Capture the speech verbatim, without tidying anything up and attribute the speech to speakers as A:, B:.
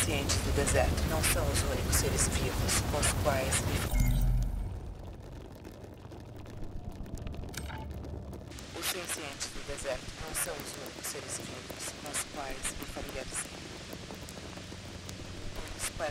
A: sencientes do deserto não são os únicos seres vivos com os quais me... Os sencientes do deserto não são os únicos seres vivos com os quais me familiarizei.